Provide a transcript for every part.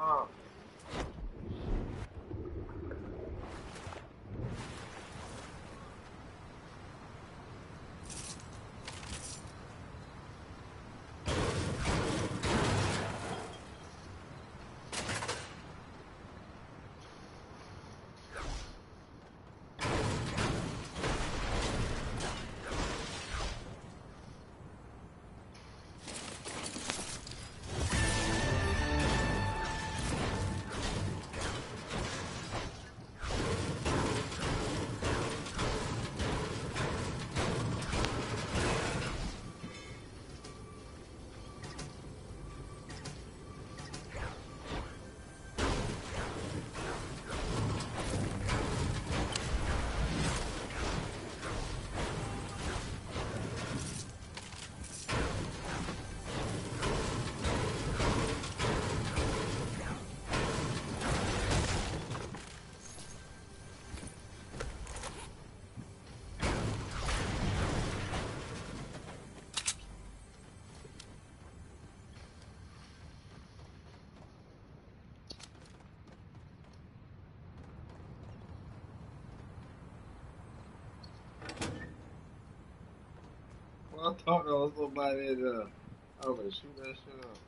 up. Well, I thought there was somebody in there. I was gonna shoot that shit up.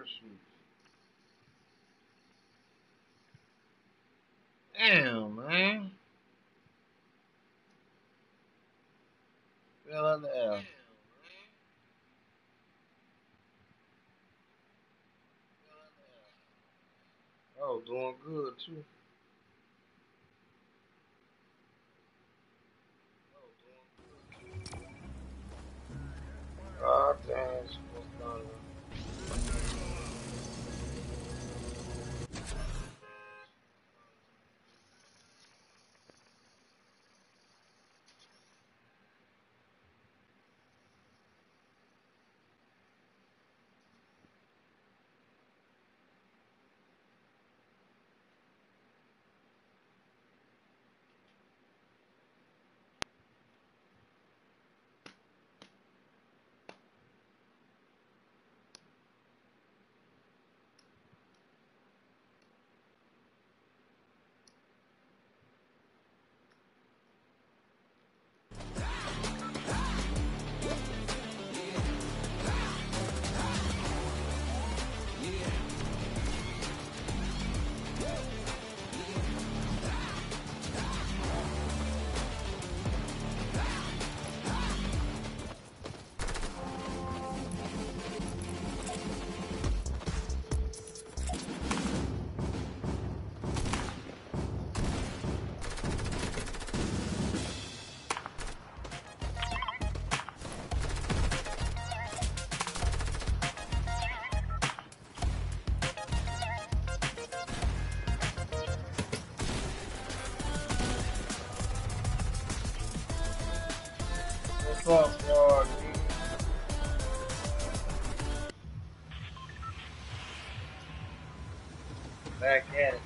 parachute. Damn, man. Fell in the air. Oh, doing good too. Oh, damn, she was done. What's up, y'all? Back at it.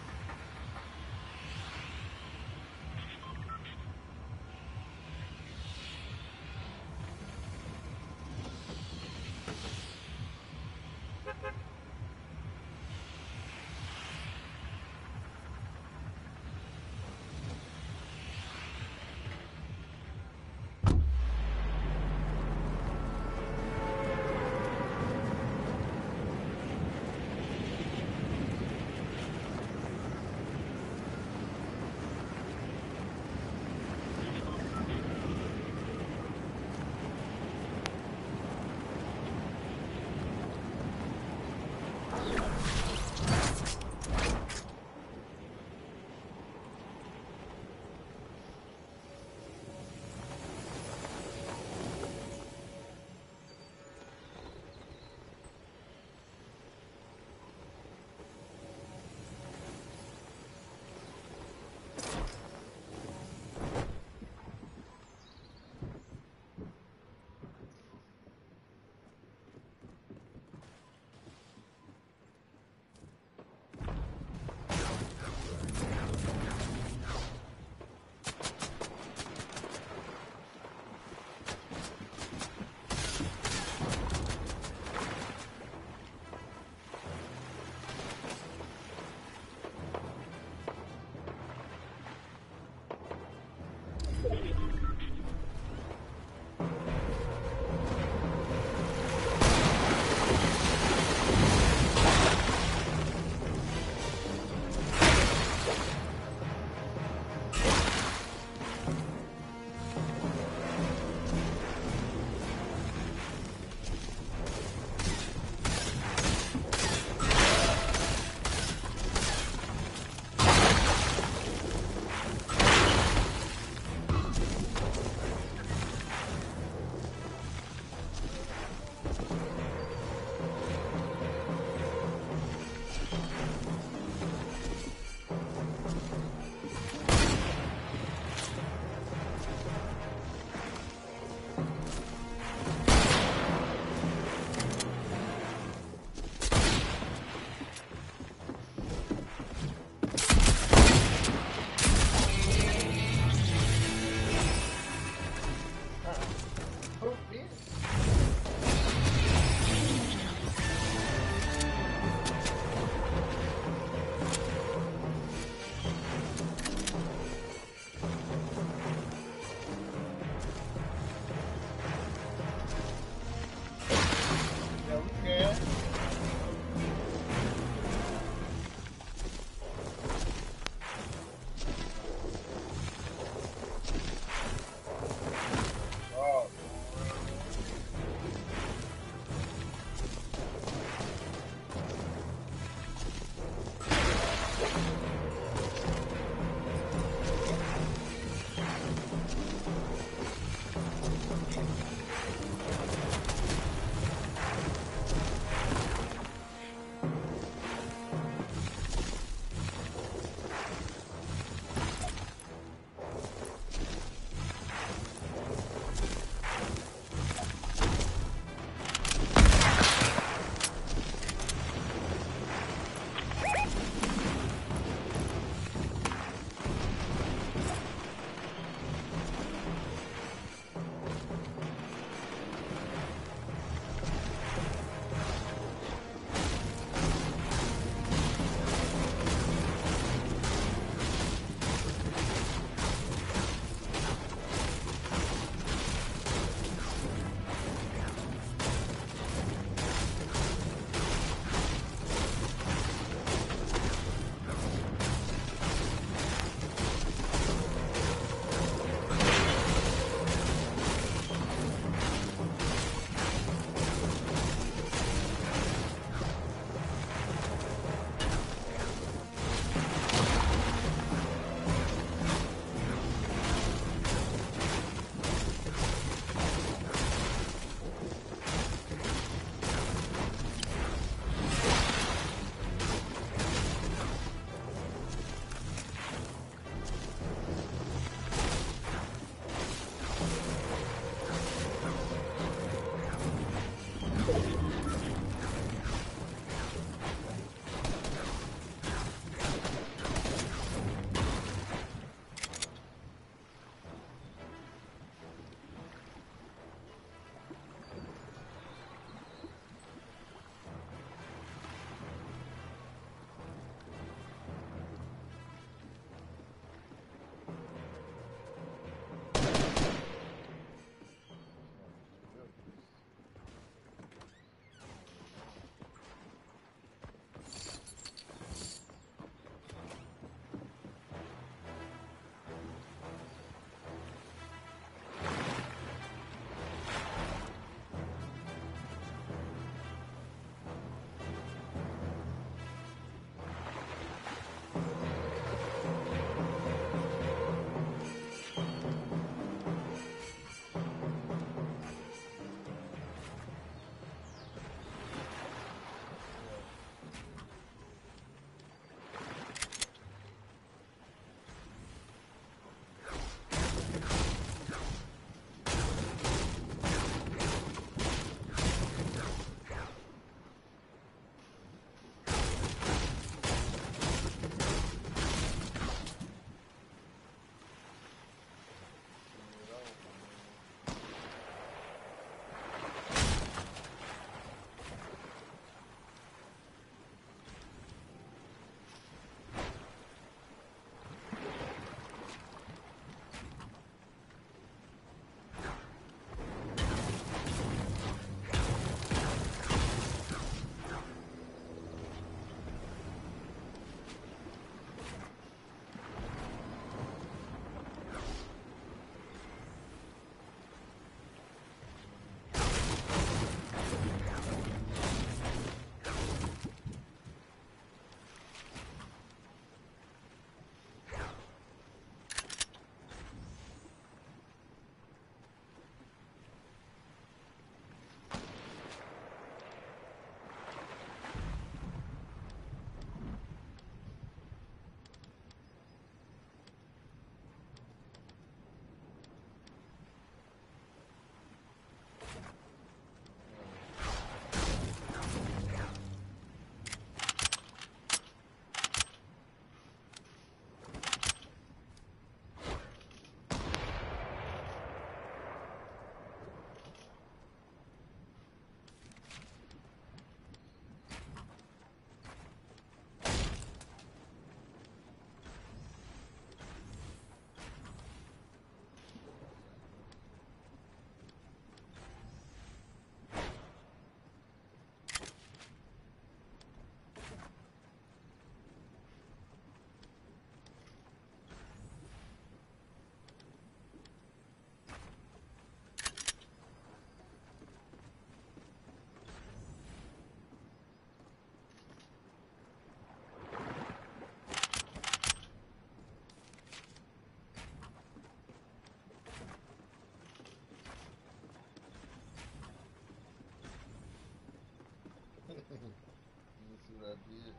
You see what I did?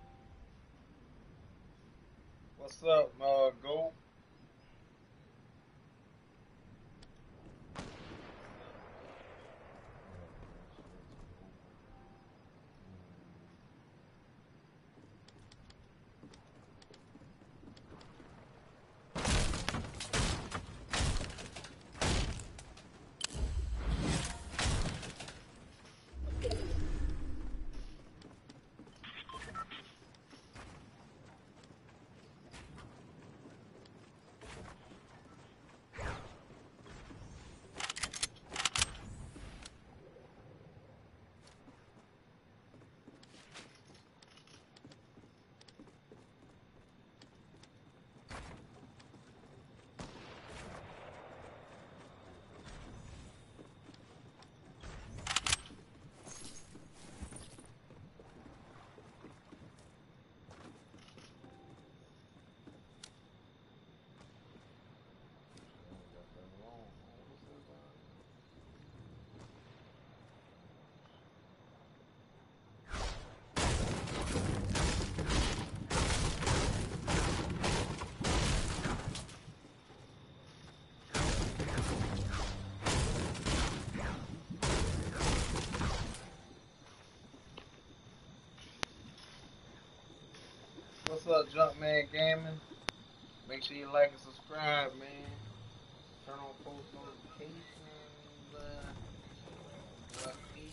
What's up, Go? What's up, Junkman Gaming? Make sure you like and subscribe, man. Turn on post notifications. What feed?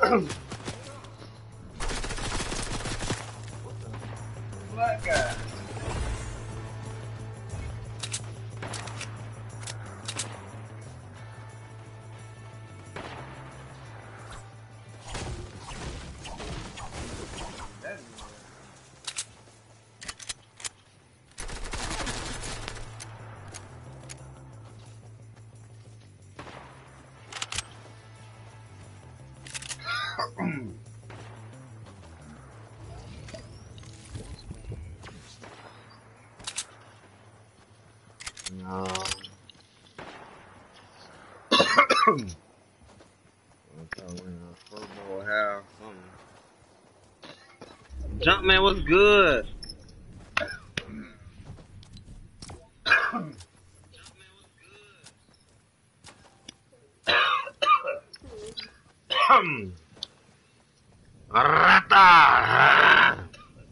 Black guy. No. Football have something. Jumpman, what's good? Rata.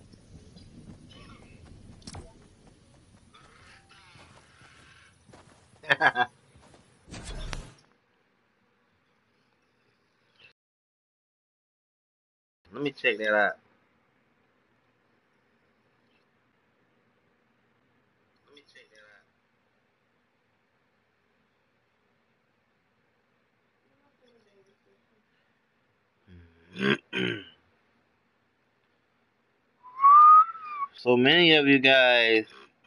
Let me check that out. So many of you guys.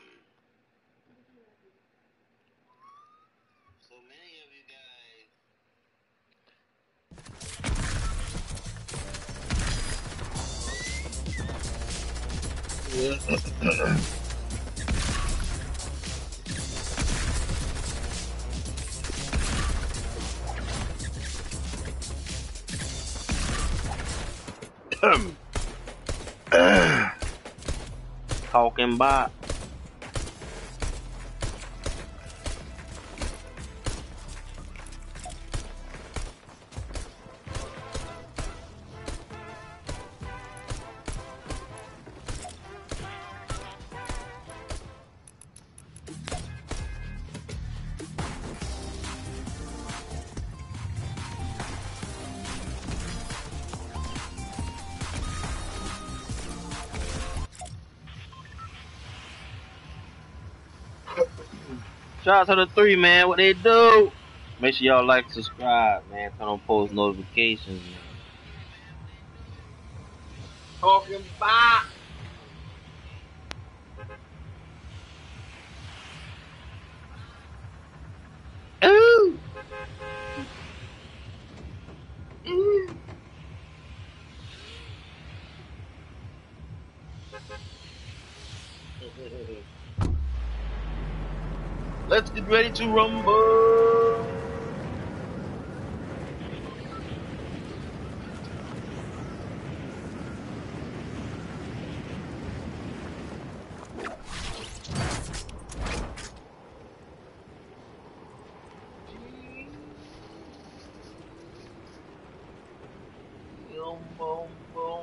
Talking about. Shout out to the three, man. What they do? Make sure y'all like, subscribe, man. Turn on post notifications, man. Talking about. Ooh. Ooh. Let's get ready to rumble. Boom, boom, boom.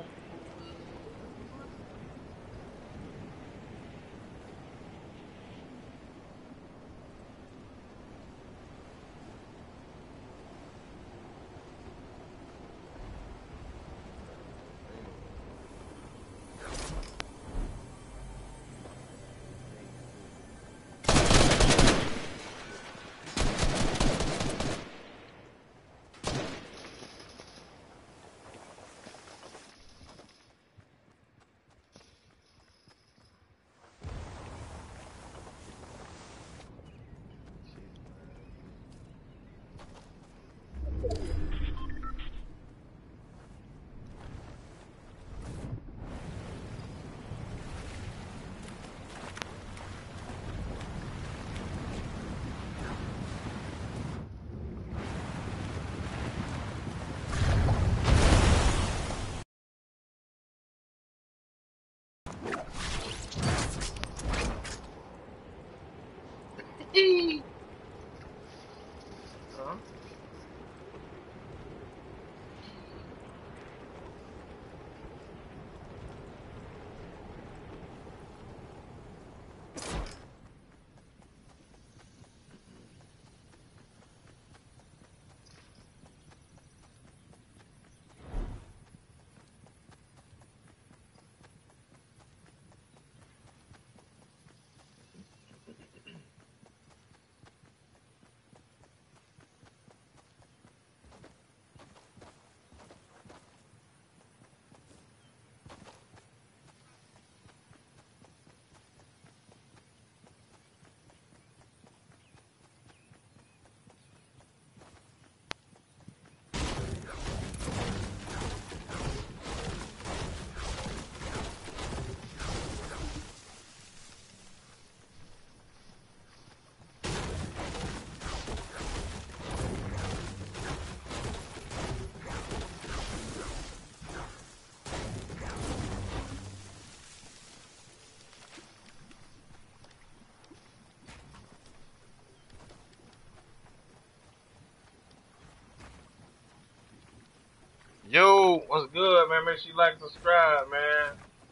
Yo, what's good, man? Make sure you like and subscribe, man.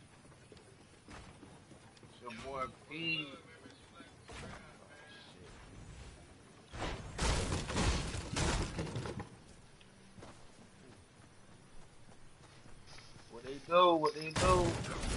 It's your boy P. Oh shit. What they do? What they do?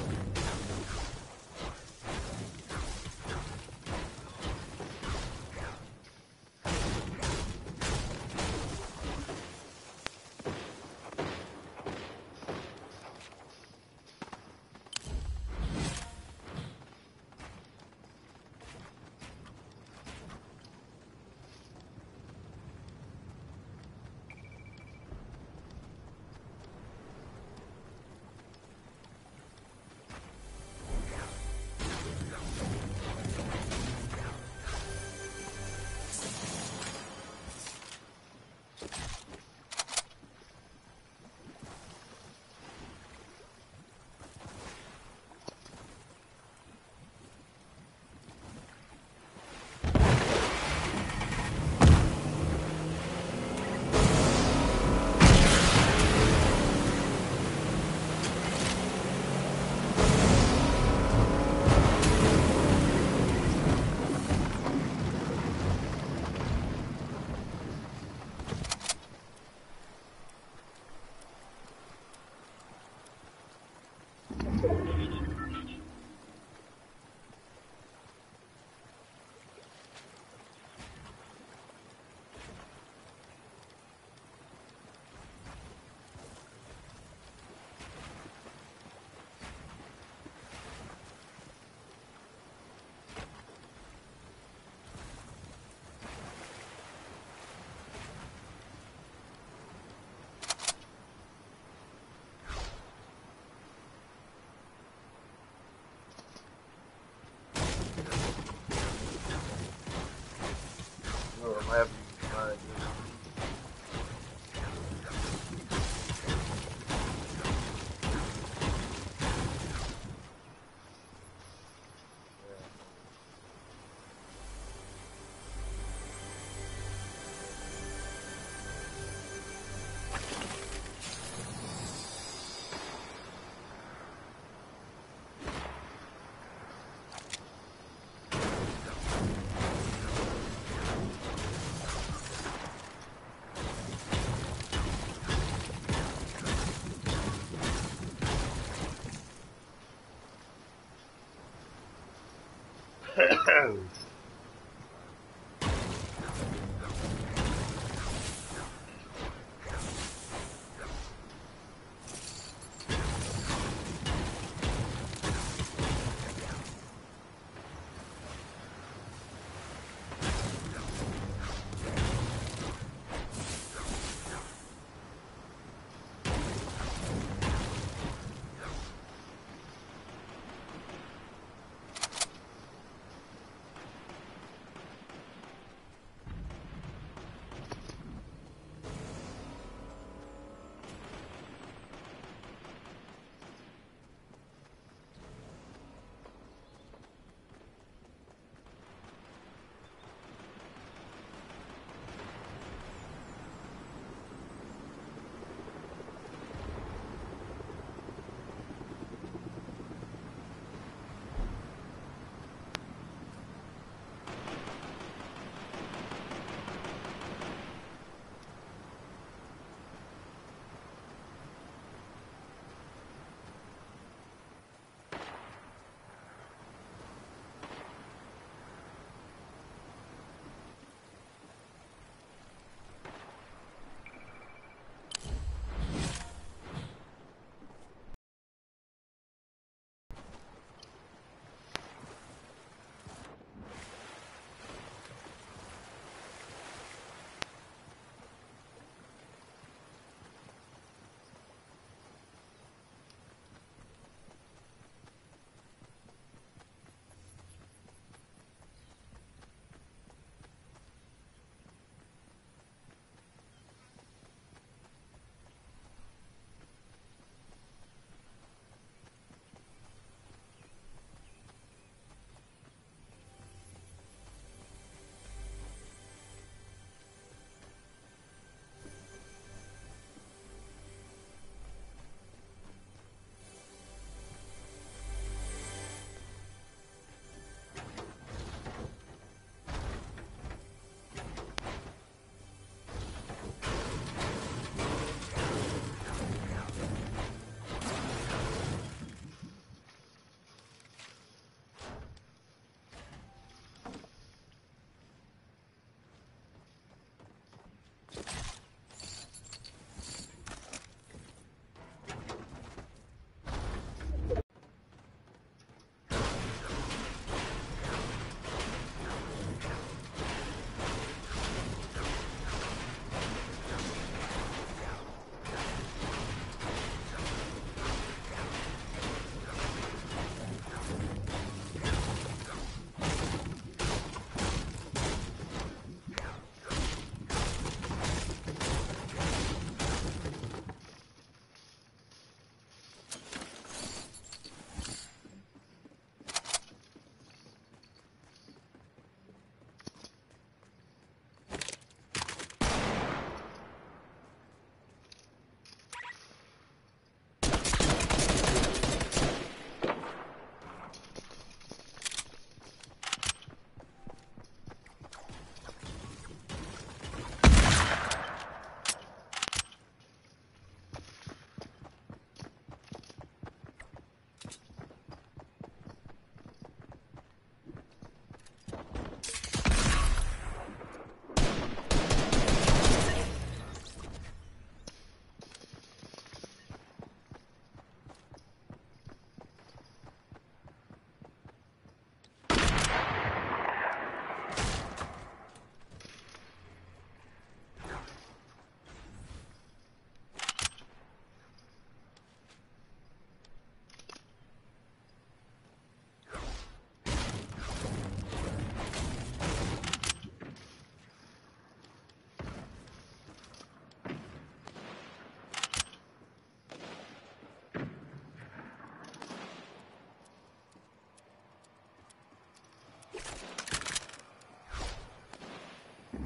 Yo, I'm happy you find this. Yeah.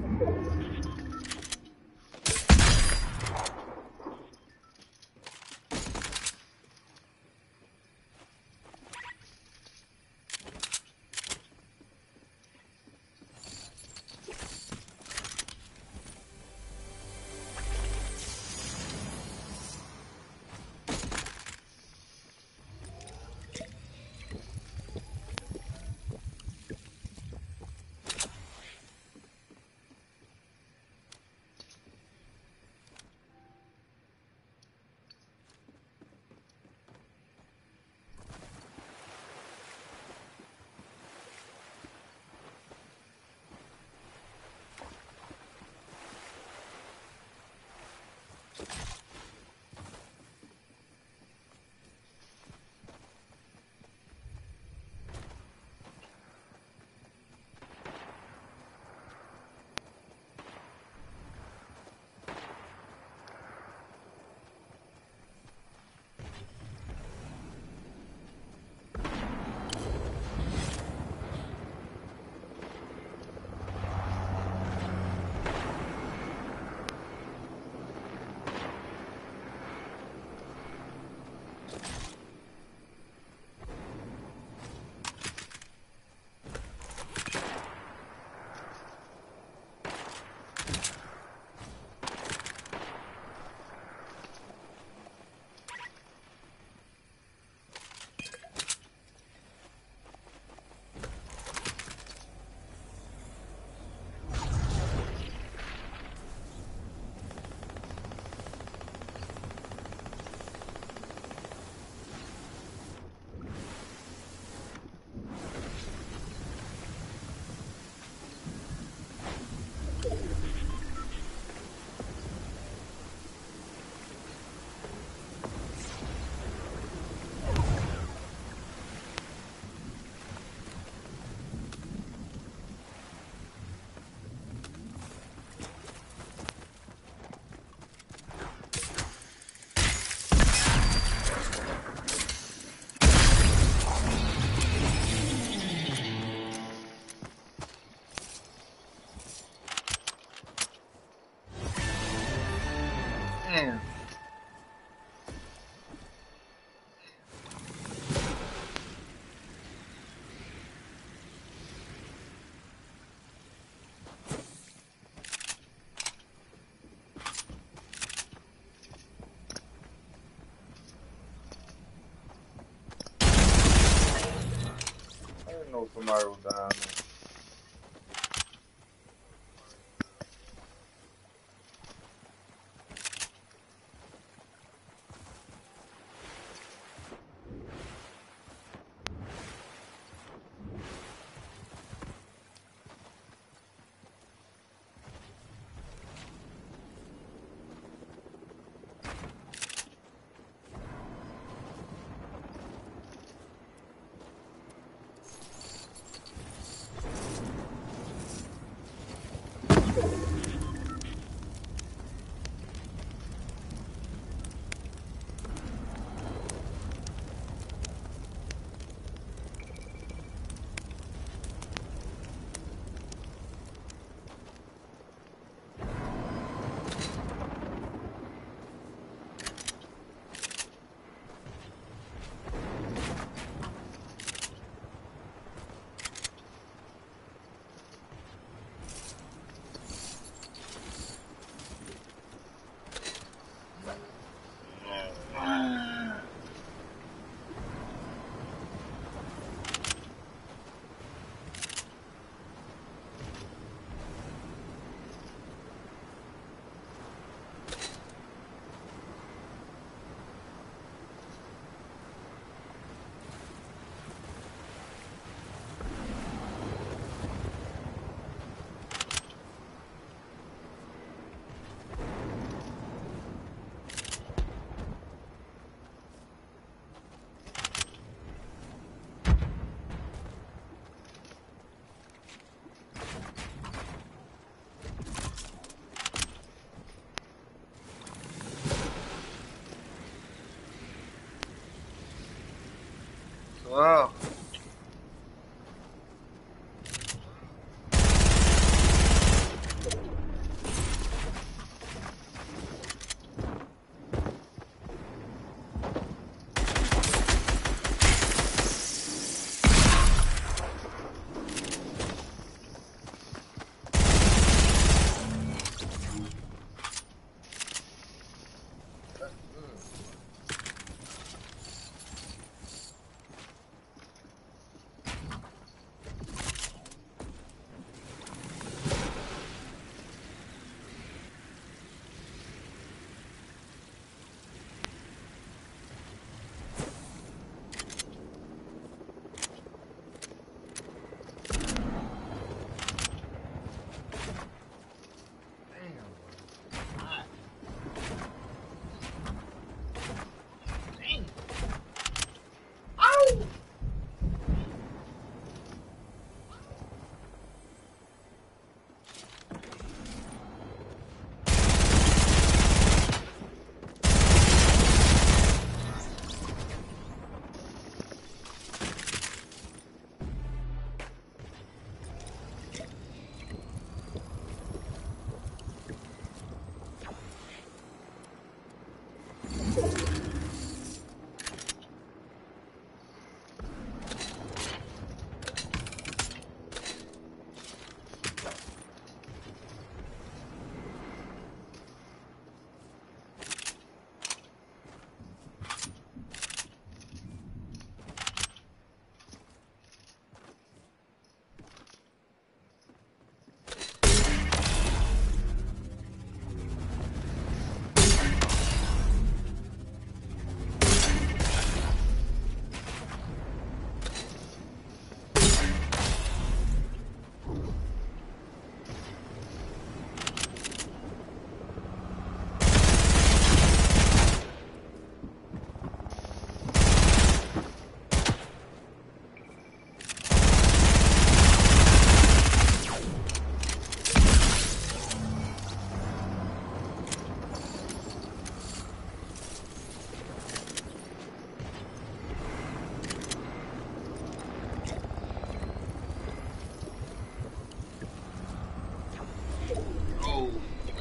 Damn. I didn't know somebody was down there.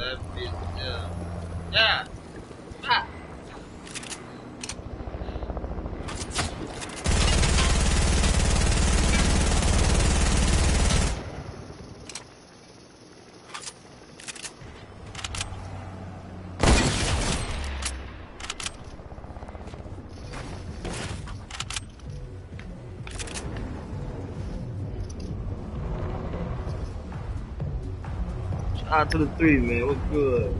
that bitch, yeah. Yeah. Ah. Shout out to the 3, man. What's good?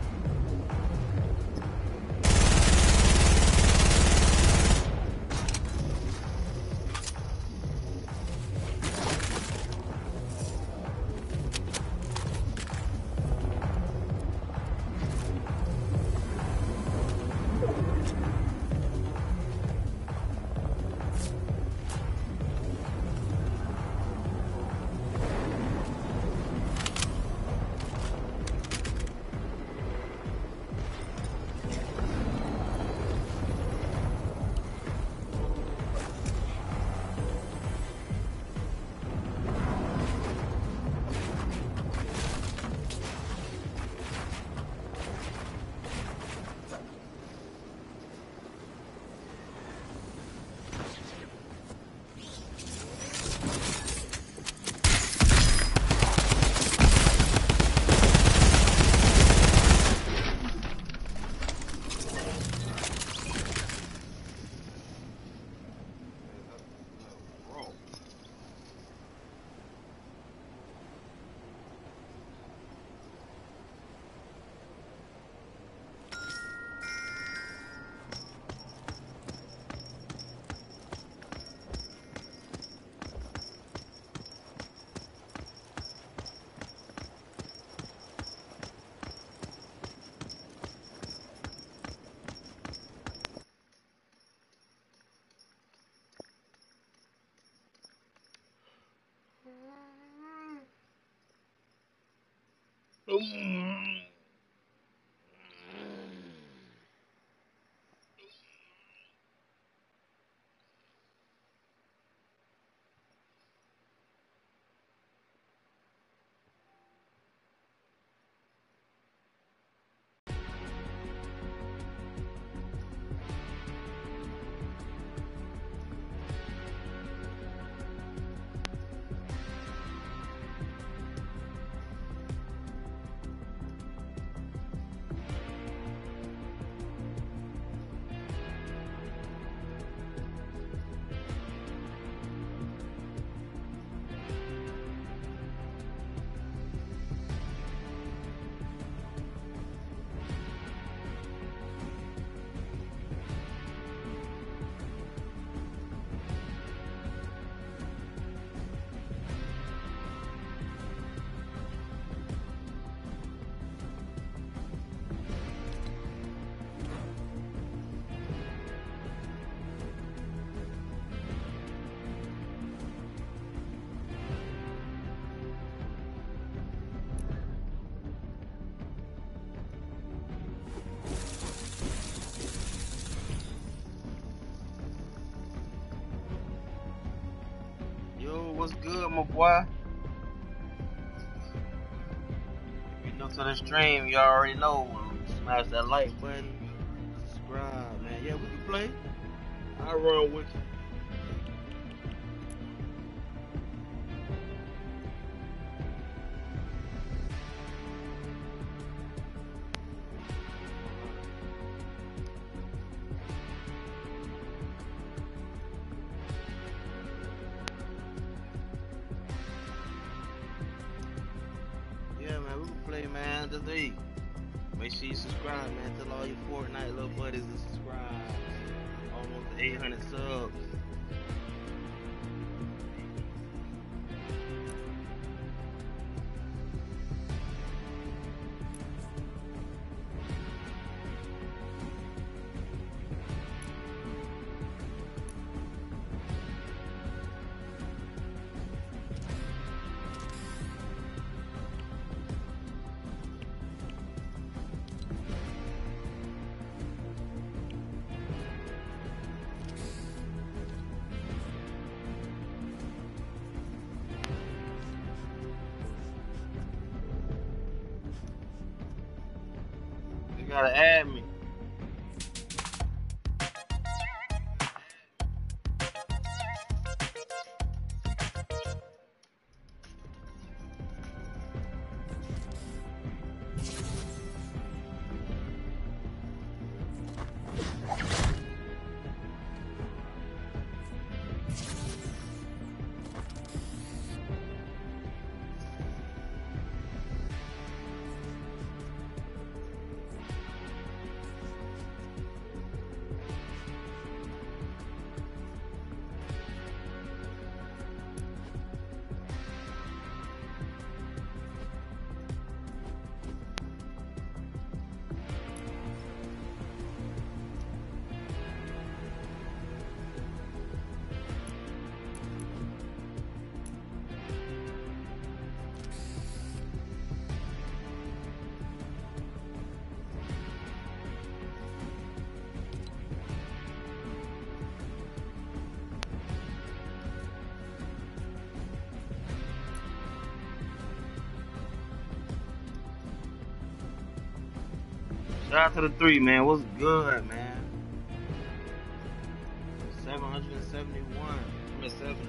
Yo, what's good, my boy? If you're new to the stream, you already know. Smash that like button, subscribe, man. Yeah, we can play. I run with you. Yeah, man, we can play, man. Just hey, make sure you subscribe, man. Tell all your Fortnite little buddies to subscribe. Almost 800 subs. gotta add me. Shout out to the 3, man. What's good, man? 771. I mean 70.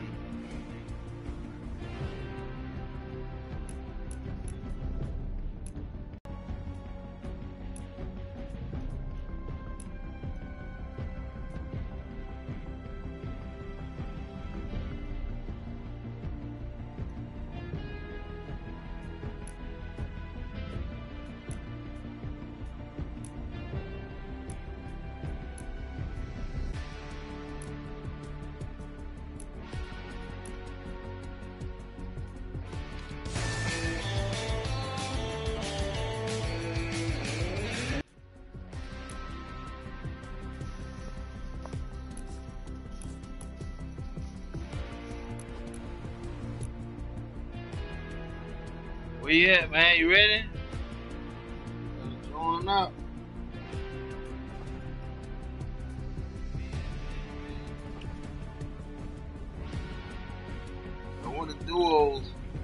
Where you at, man? You ready? Let's join up. I want the duos.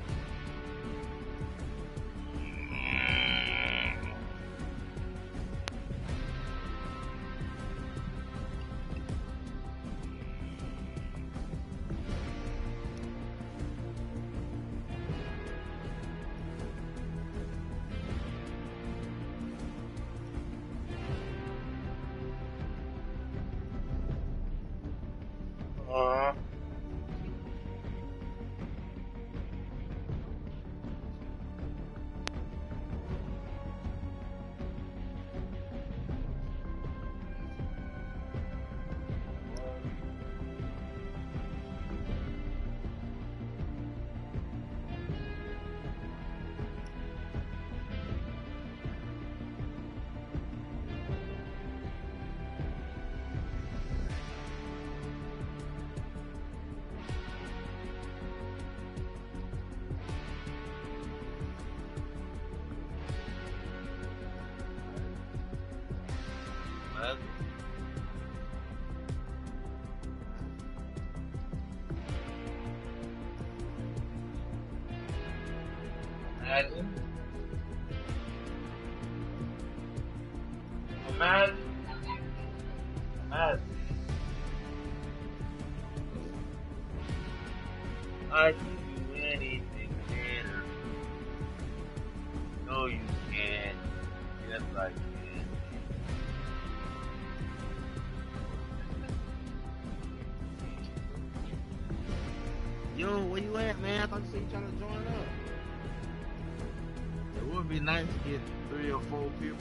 Imagine. Imagine. Imagine. I can do anything better. No, you can't. Yes, I can. Yo, where you at, man? I thought you said you trying to join up. It would be nice to get 3 or 4 people.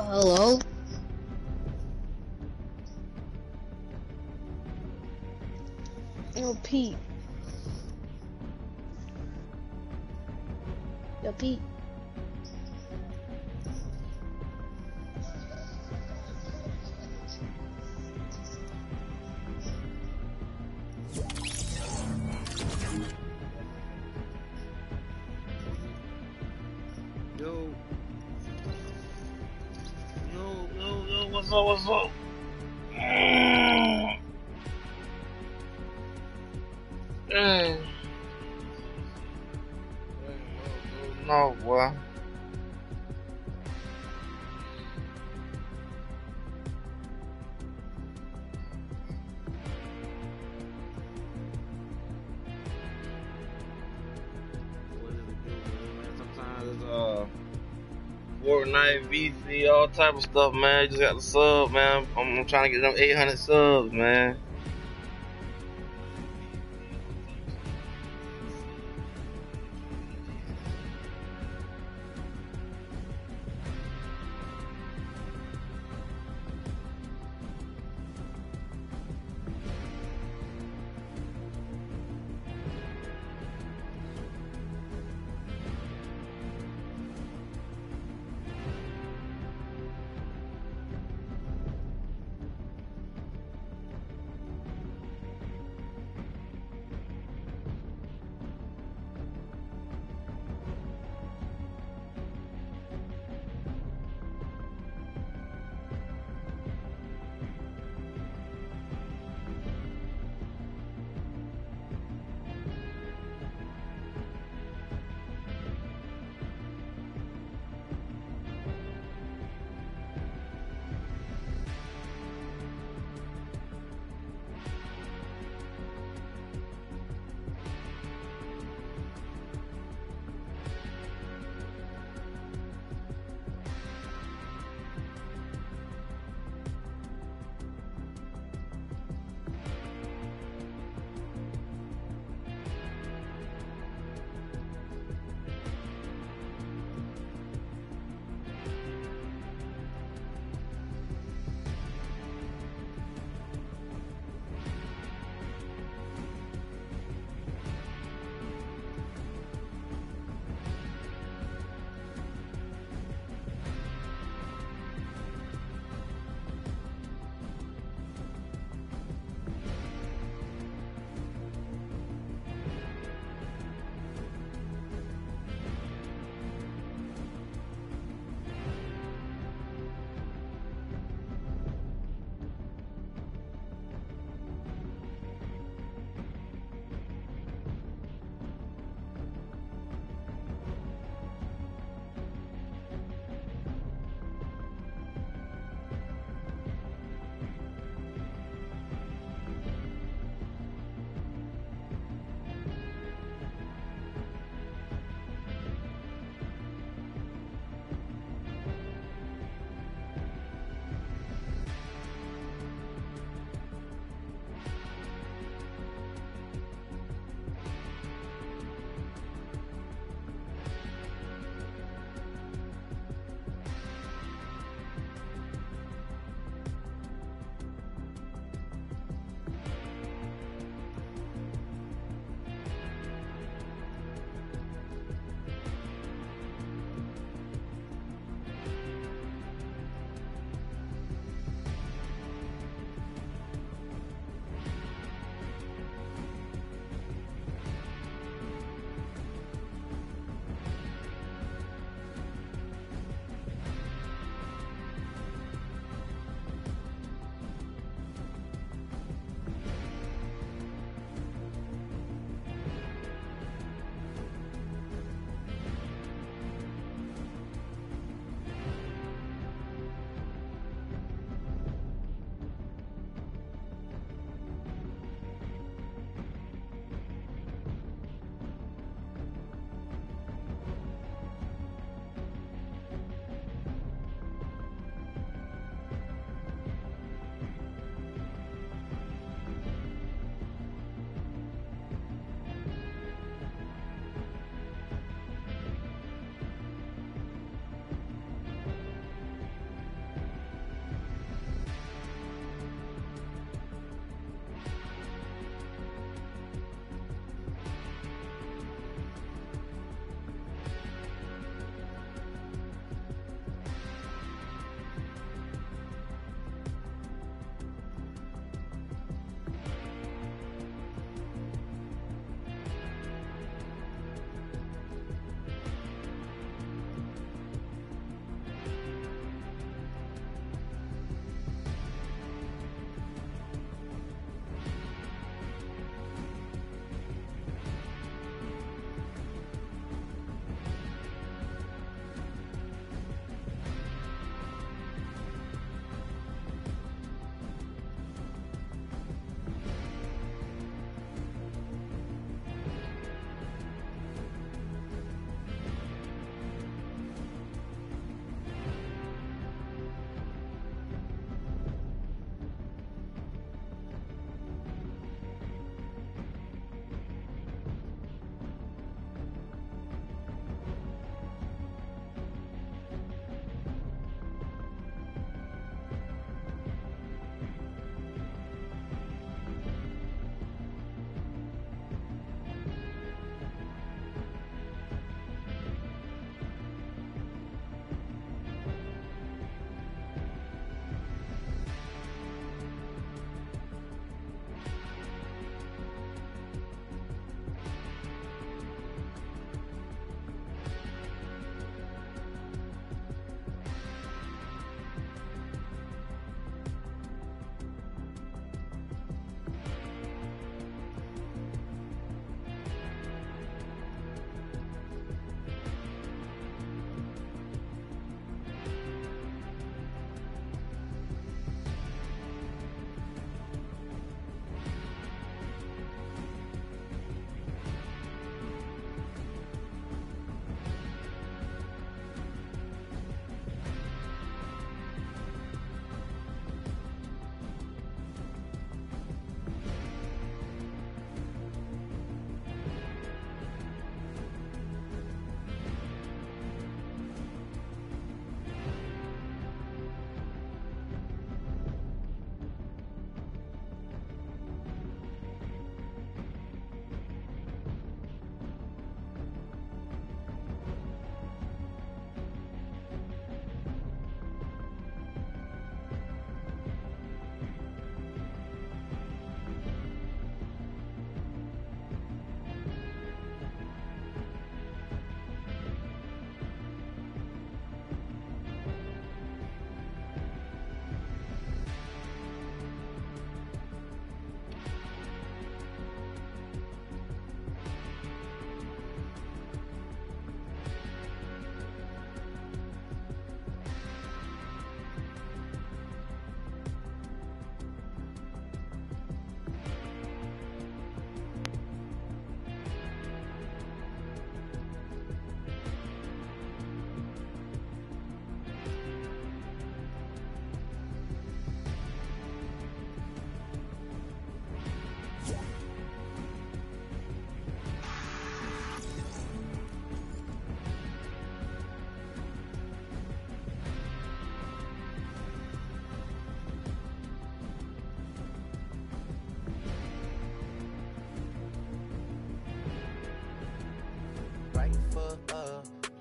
Hello? Yo, Pete. Yo, Pete. Yo. Yo, what's up? Dang. No, boy. Sometimes it's Fortnite, VC, all type of stuff, man. Just got the sub, man. I'm trying to get them 800 subs, man.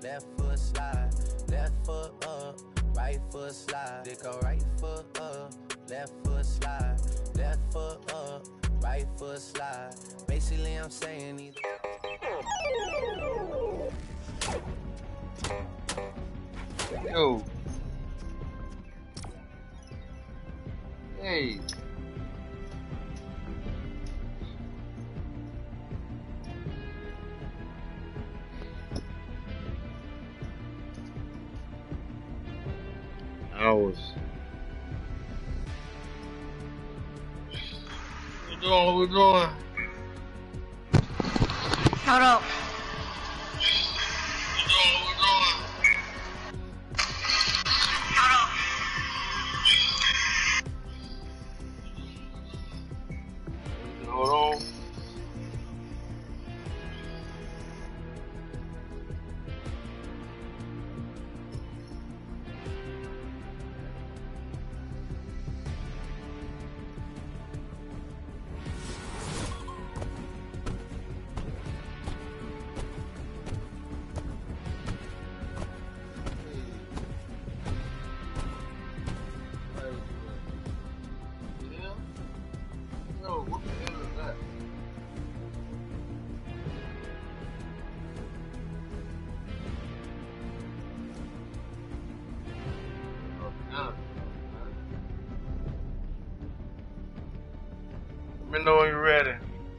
left foot slide, left foot up, right foot slide. They go right foot up, left foot slide, left foot up, right foot slide. Basically, I'm saying either. Yo. Hey. Hours. What we doing? Hold up. Hold on. Yo, what the hell is that? Let me know when you're ready.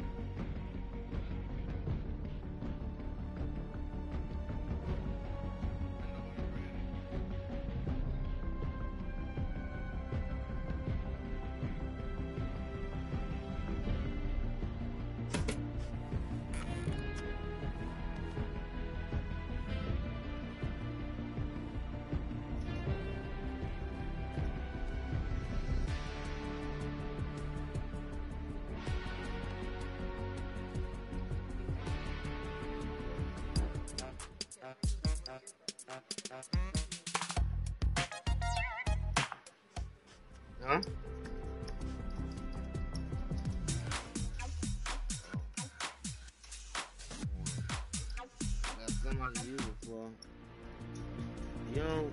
Huh? Got somebody to use it for. Yo.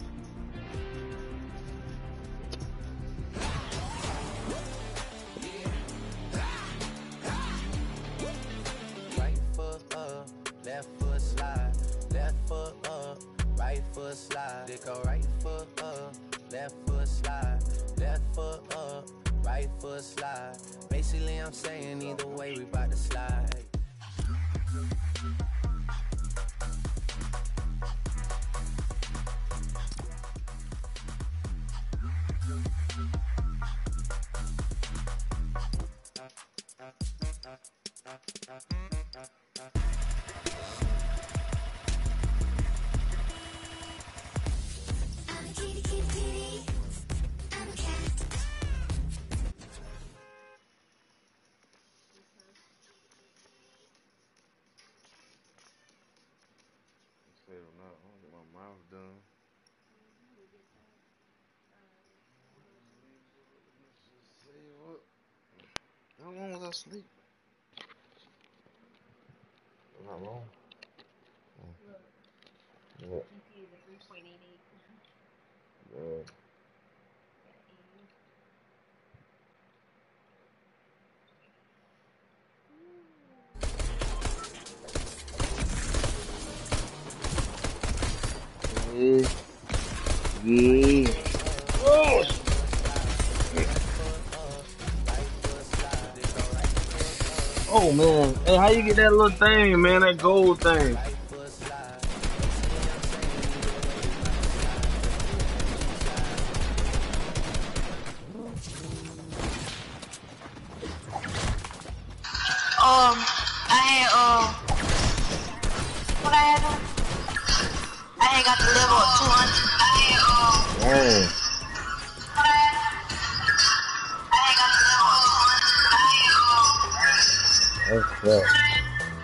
Right foot up, left foot slide, left foot up, right foot slide. They go right foot up, left foot slide, left foot up, right foot slide. Basically, I'm saying either way, we bout to slide. Say or not, I don't get my mouth done. See what? How long was I asleep? Not long. Yeah. Yeah. Yeah. Yeah. Oh! Oh man, hey, how you get that little thing, man? That gold thing. What I had done? I had got the level up 200. Dang. What I had done? I had got the level up 200. That's tough.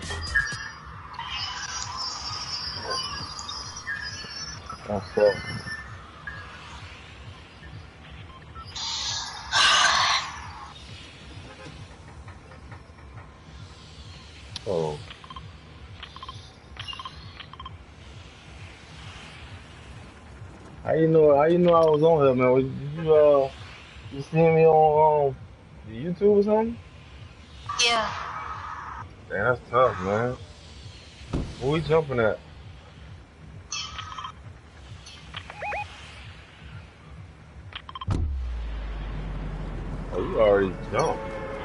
That's tough. Oh. How you know I was on here, man? You see me on YouTube or something? Yeah. Damn, that's tough, man. Where we jumping at? Oh, you already jumped.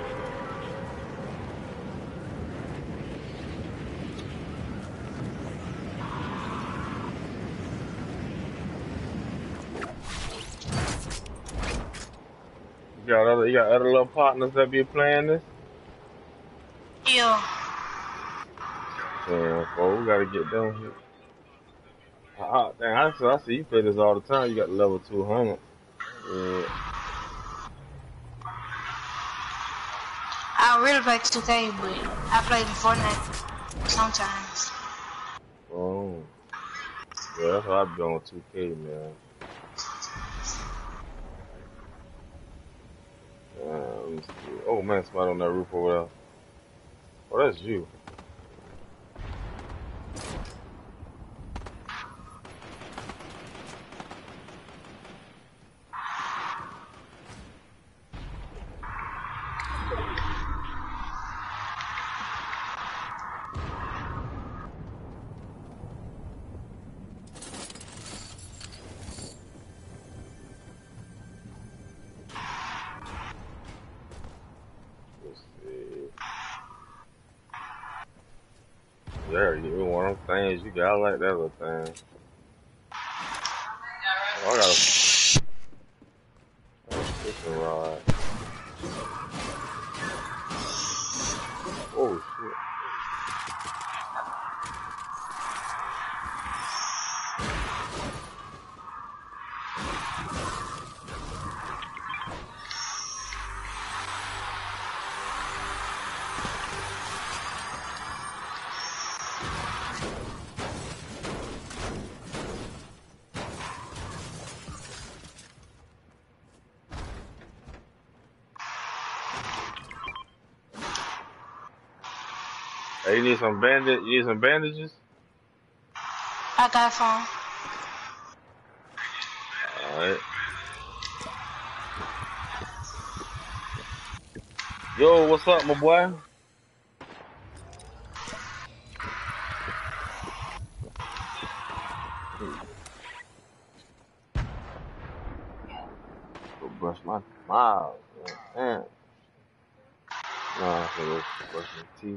You got other little partners that be playing this? Yeah. Damn, bro, we gotta get down here. Damn, I see you play this all the time. You got level 200. Yeah. I don't really play 2K, but I play Fortnite sometimes. Oh, yeah, that's what I be on 2K, man. Let me see. Oh man, somebody on that roof over there. Oh, that's you. Let's see. There you one of them things you got. I like that little thing. Oh, I got a fishing rod. Oh shit. Hey, you need some bandage? You need some bandages? I got some. Alright. Yo, what's up, my boy? Go brush my mouth. Man. Nah, I go brush my teeth.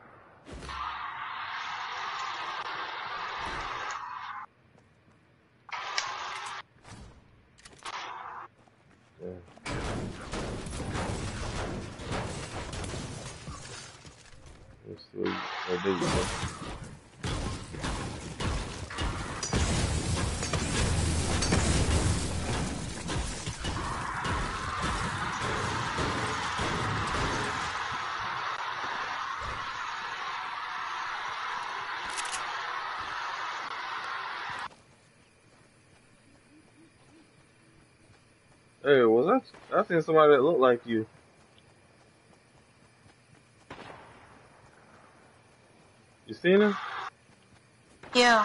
Yeah. Let's see. Oh, there you go. Hey, was I seen somebody that looked like you. You seen him? Yeah.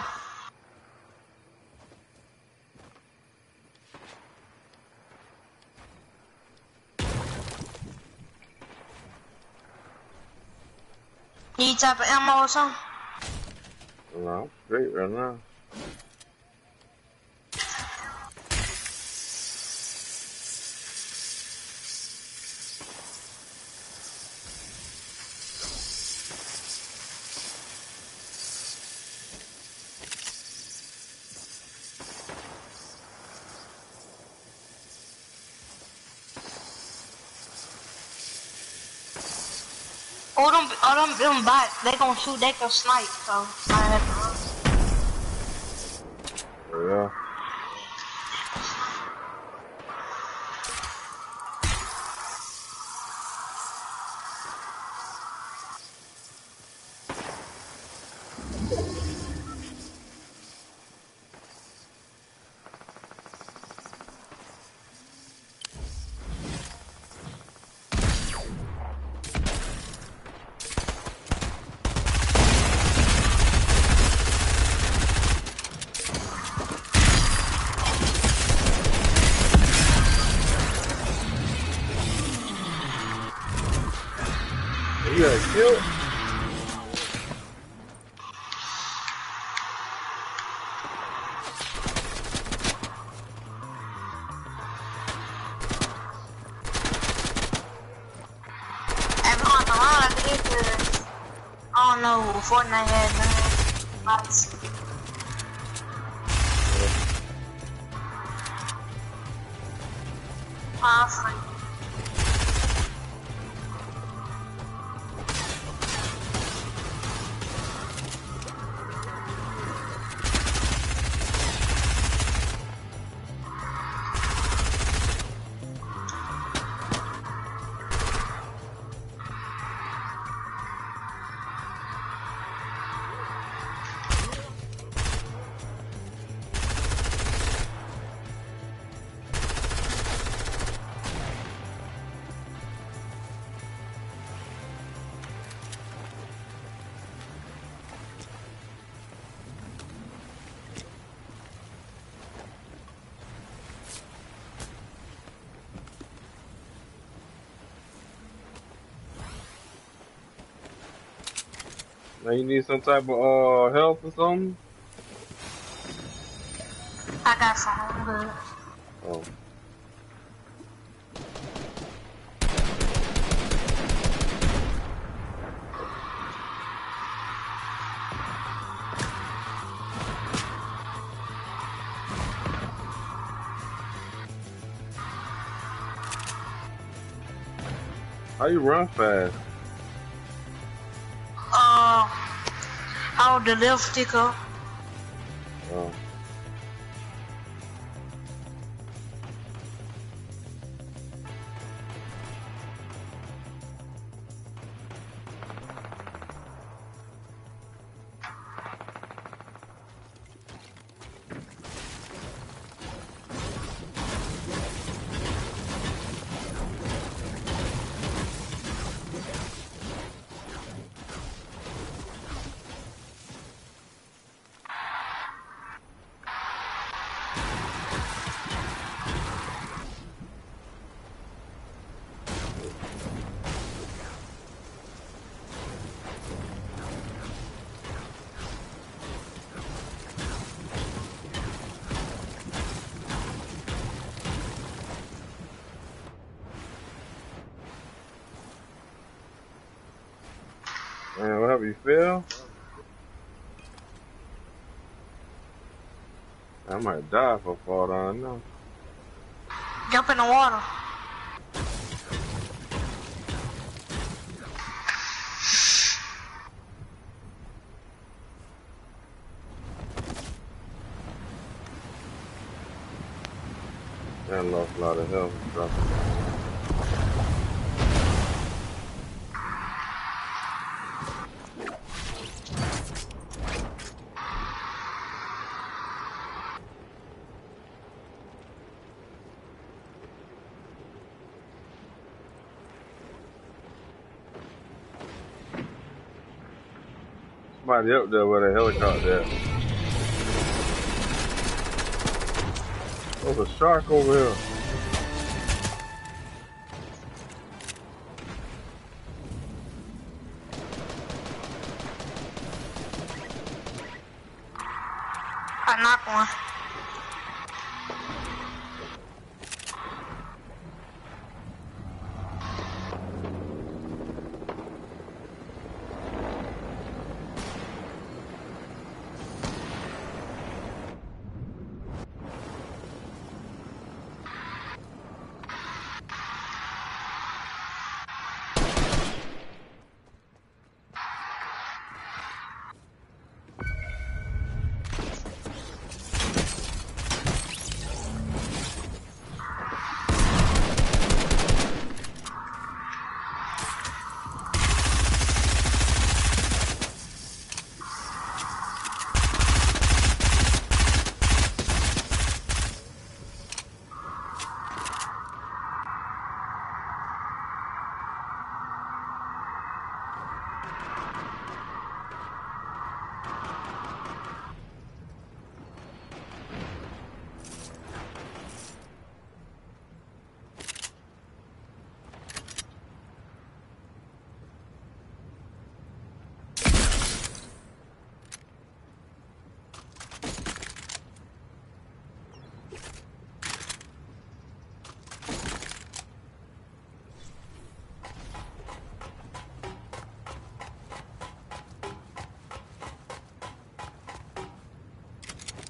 Need type of ammo or something? No, I'm straight right now. All them bots, they gon' shoot, they gon' snipe, so I have to run. Oh, yeah. got killed? Everyone around, I think I don't know, Fortnite had bots. Free. Now you need some type of help or something? I got some. I'm good. Oh. How you run fast? Hold the left stick up. Oh. Man, what happened? You fell? I might die if I fall down now. Jump in the water. I lost a lot of health and stuff. Somebody up there with a helicopter at. There's a shark over here. I knocked one.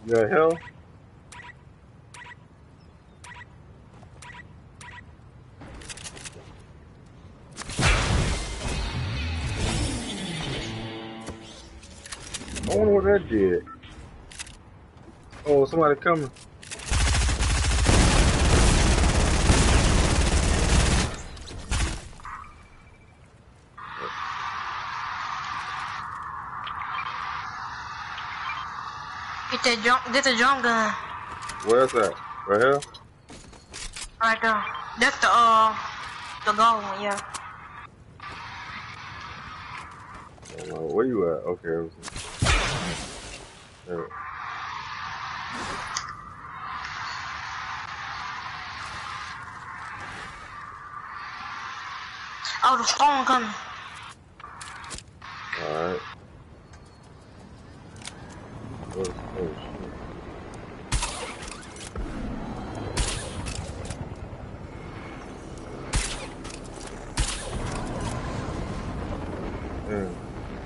You got hell? I wonder what that did. Oh, somebody coming. Get the jump gun. Where's that? Right here? Right there. That's the gold one, yeah. Where you at? Okay. There. Oh, the storm coming. Alright. Oh shit. Damn.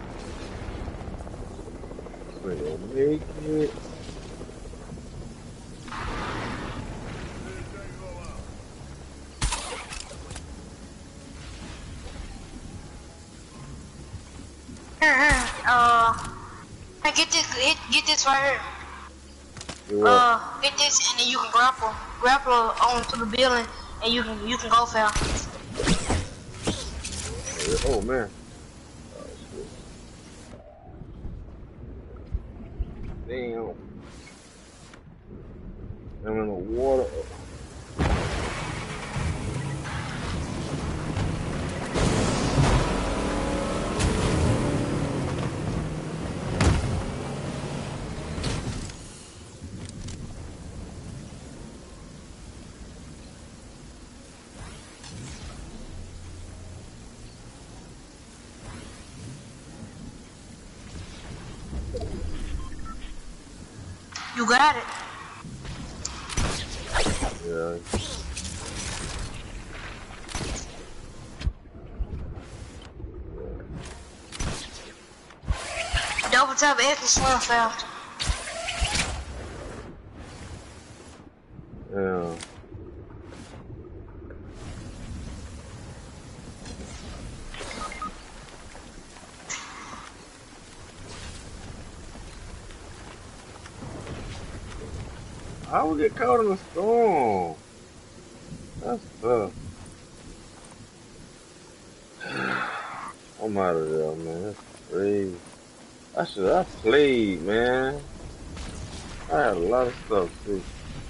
So you'll make it. Here. Get this right here. Do what? Get this and then you can grapple onto the building and you can go fast. Oh man. Oh shit. Damn. I'm in the water. You got it. Yeah. Double tap X and swim fast. Yeah. I would get caught in the storm. That's tough. I'm out of there, man. That's crazy. I played, man. I had a lot of stuff too.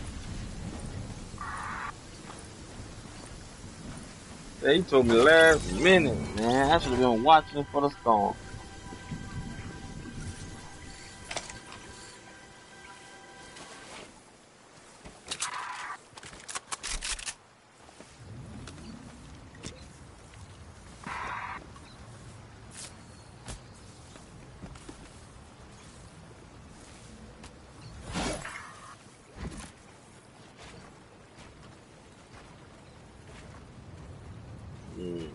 Yeah, he told me last minute, man. I should have been watching for the storm. Mm.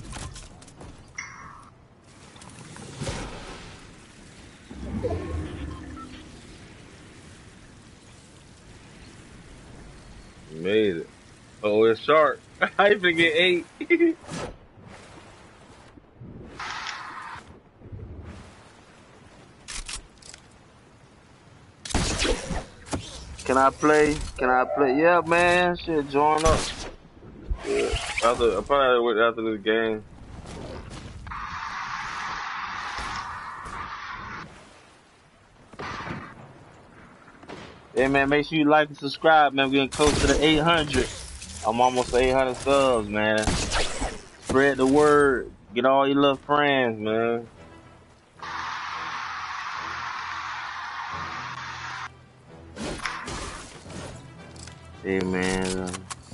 Made it. Oh, it's sharp. I even get 8. Can I play? Can I play? Yeah, man. Shit, join up. Yeah. I probably wait after this game. Hey, man, make sure you like and subscribe, man. We're getting close to the 800. I'm almost to 800 subs, man. Spread the word. Get all your little friends, man. Hey, man.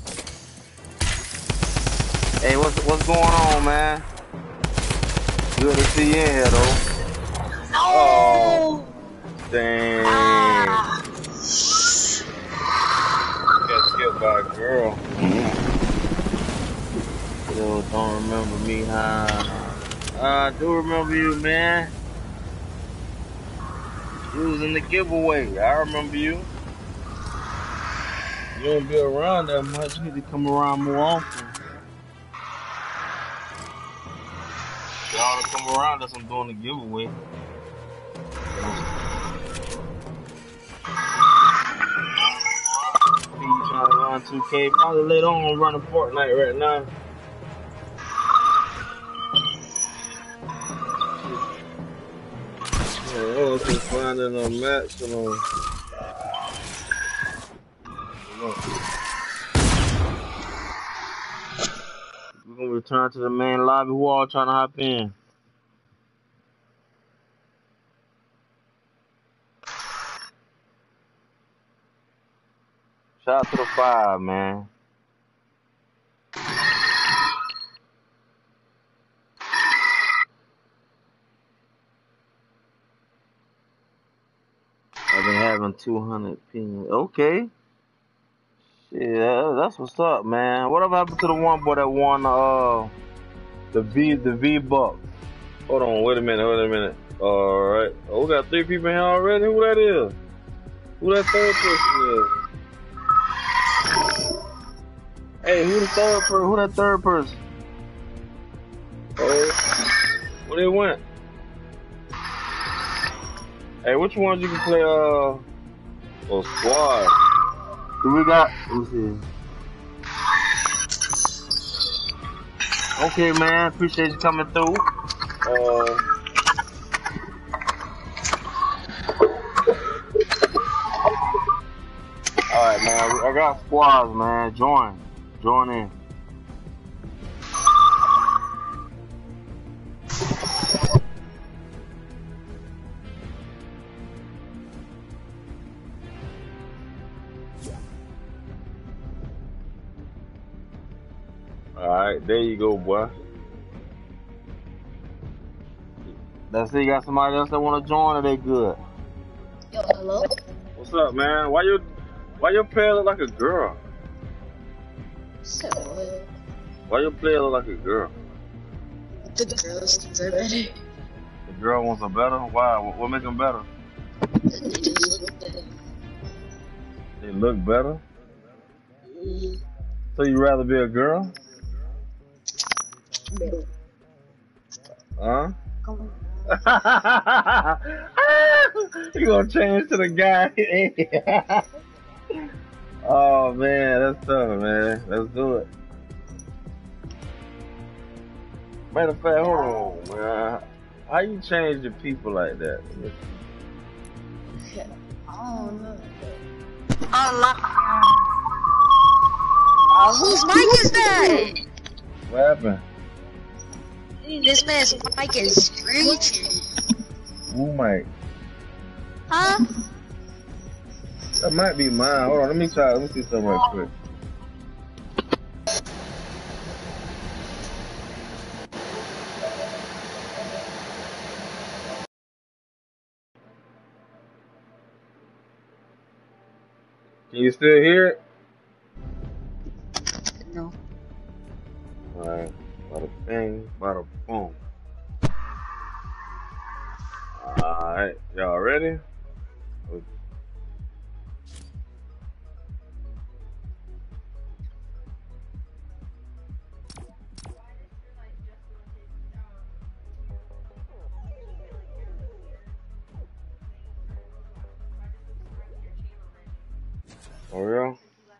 Hey, what's going on, man? Good to see you in here, though. No. Oh, dang. Got killed by a girl. Still don't remember me, huh? I do remember you, man. You was in the giveaway. I remember you. You don't be around that much. You need to come around more often. Y'all to come around as I'm doing the giveaway. See you trying to run 2K. Probably later on running Fortnite right now. Oh, okay, finding a match and we're gonna return to the main lobby. Who all trying to hop in? Shout out to the 5, man. I've been having 200 pings. Okay. Yeah, that's what's up, man. Whatever happened to the one boy that won the V Bucks? Hold on, wait a minute. Alright. Oh, we got 3 people in here already. Who that is? Who that third person is? Hey, who that third person? Oh, where they went? Hey, which ones you can play, squad? Who we got? Let me see. Okay, man, appreciate you coming through. Alright, man, I got squads, man. Join in. Alright, there you go, boy. That's it. You got somebody else that want to join, or they good? Yo, hello? What's up, man? Why your player look like a girl? So what? Why your player look like a girl? The girls deserve better. The girl wants a better? Why? What make them better? They just look better. They look better? So you rather be a girl? Bro. Huh? Come on. You gonna change to the guy? Oh man, that's tough, man. Let's do it. Matter of fact, hold on, man. How you change the people like that? I don't know. Oh, whose mic is that? What happened? This man's mic is screeching. Who mic? Huh? That might be mine. Hold on, let me try. Let me see something right quick. Can you still hear it? No. Alright. Bada bing, bada boom. Alright. Y'all ready? For real?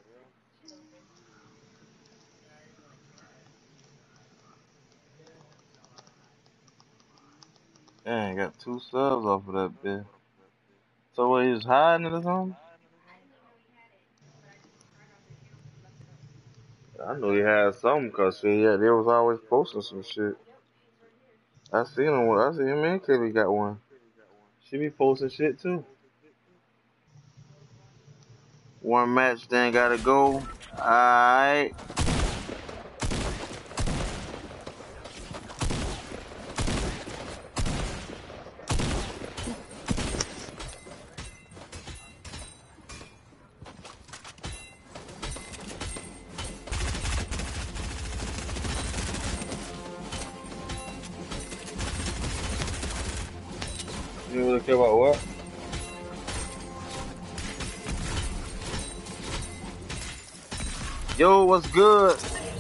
Dang, got 2 subs off of that bit. So what, he's hiding it or something? I knew he had something, cause they was always posting some shit. I seen him and Kelly got one. She be posting shit too. One match, then gotta go. Alright. You really care about what? Yo, what's good?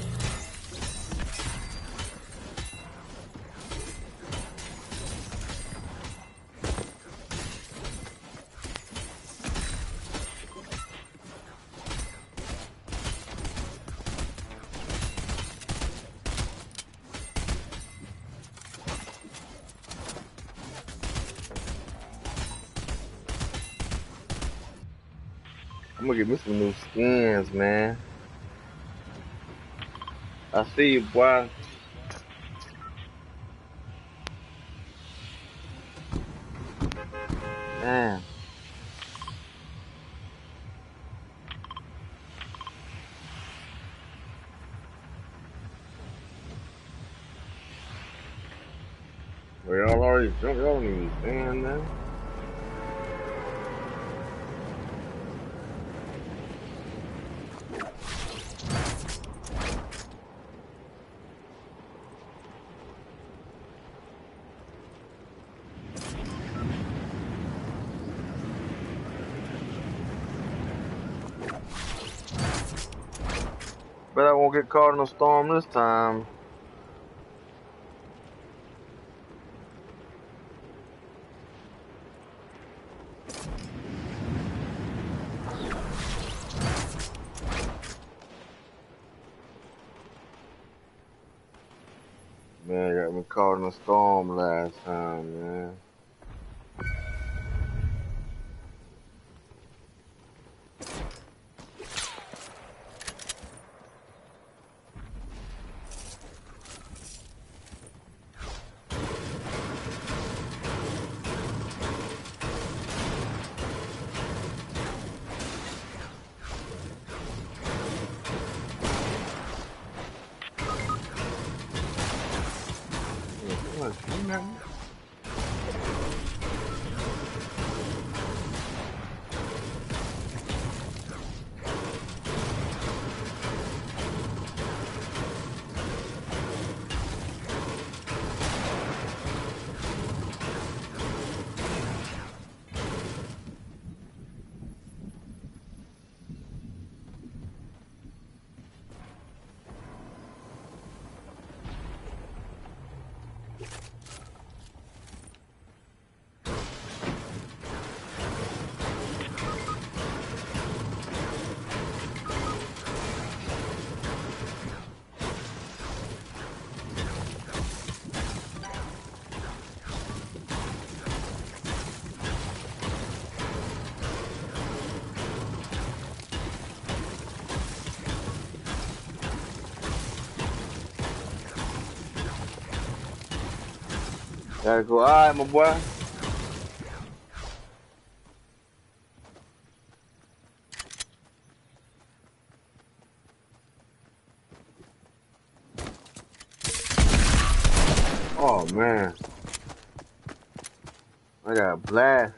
I'm gonna get me some new skins, man. I see you, boy. Damn. We all already jumped. Y'all don't even stand now. Bet I won't get caught in a storm this time. Man, got me caught in a storm last time, man. Gotta go. Alright, my boy. Oh, man. I got a blast.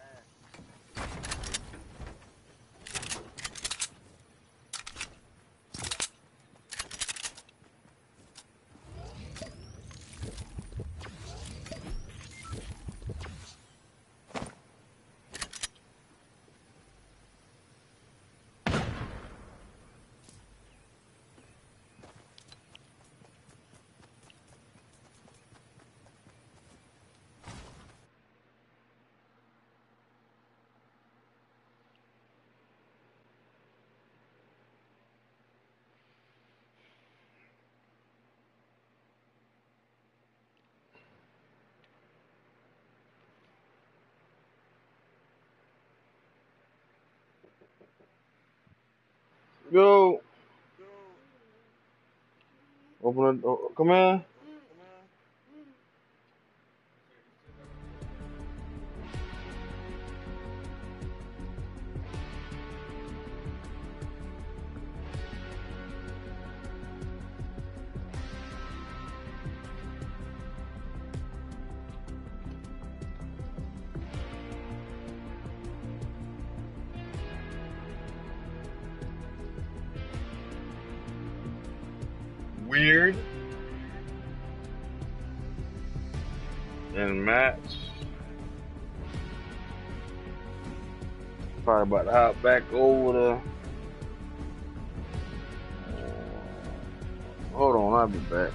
Yo. Open the door. Come in. Weird. And match. Probably about to hop back over Hold on, I'll be back.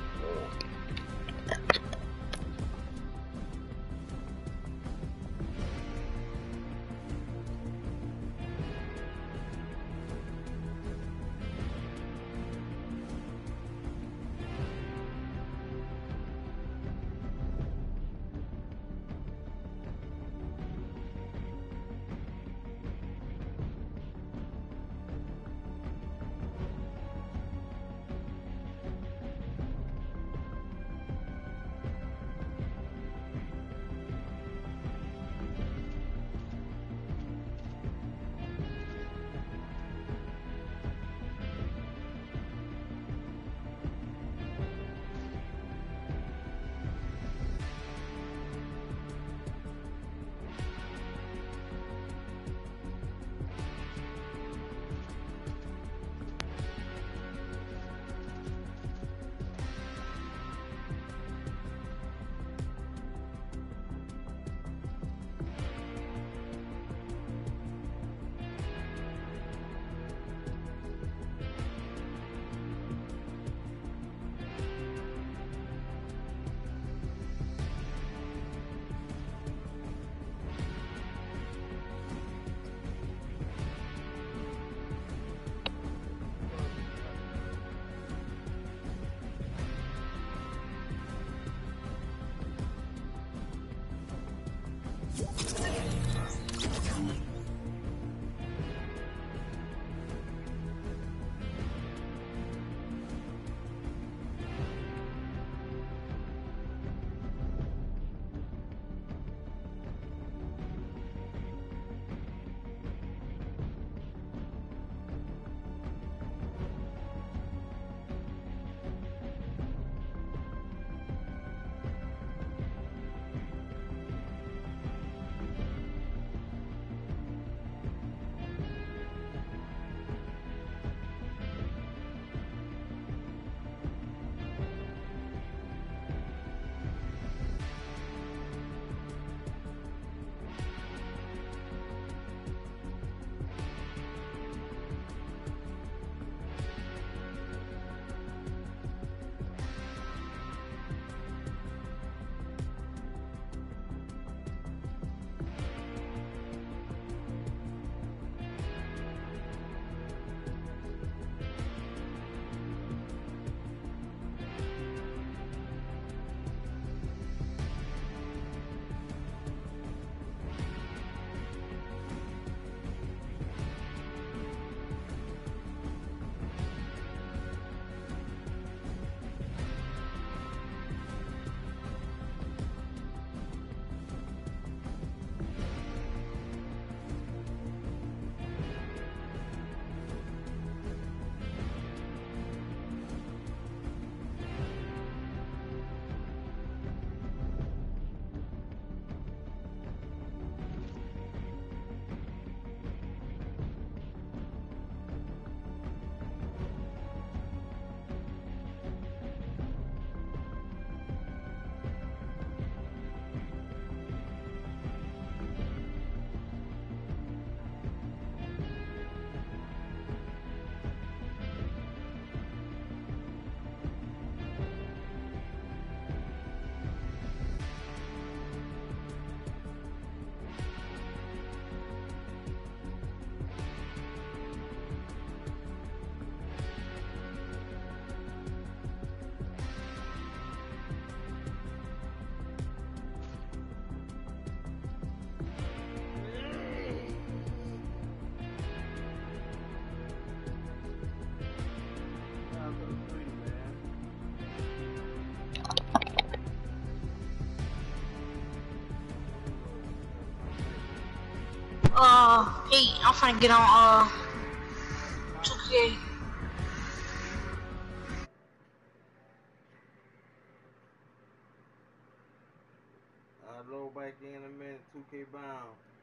Hey, I'm finna get on 2K. I'll load back in a minute, 2K bound.